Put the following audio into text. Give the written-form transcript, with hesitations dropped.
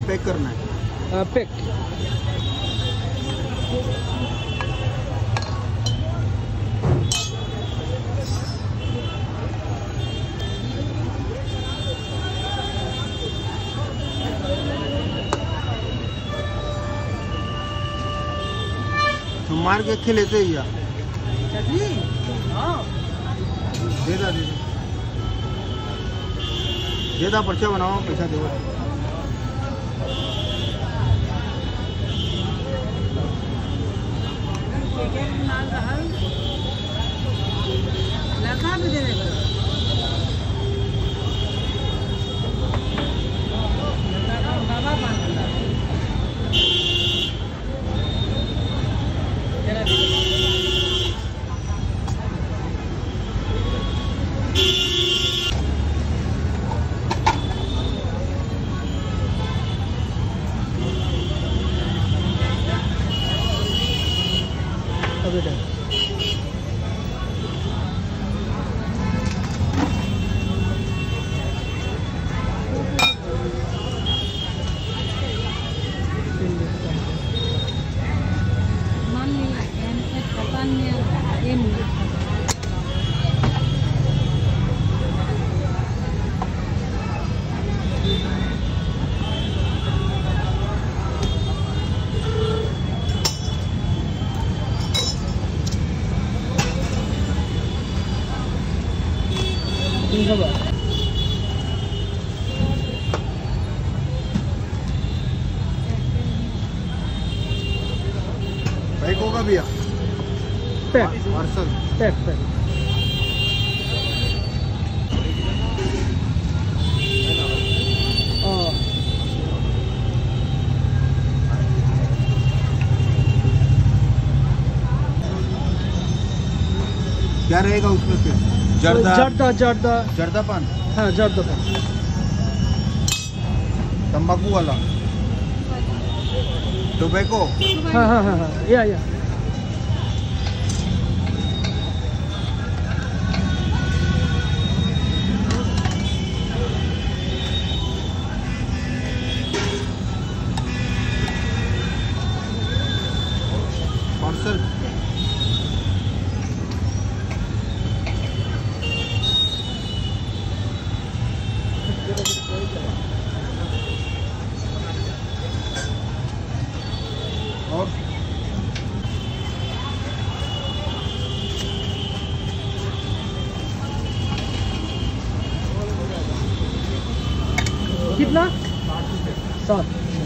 Pack करना है। Pack. तो मार के थे लेते ही यार। दे दा पर्चा बनाओ, पैसा दे। पैक होगा भैया? Pack parcel pack pack. क्या रहेगा उसमें फिर? जर्दा जर्दा जर्दा जर्दा पान। हाँ जर्दा पान। तंबाकू वाला टोबैको। हाँ हाँ हाँ हाँ या पार्सल। और कितना? 7।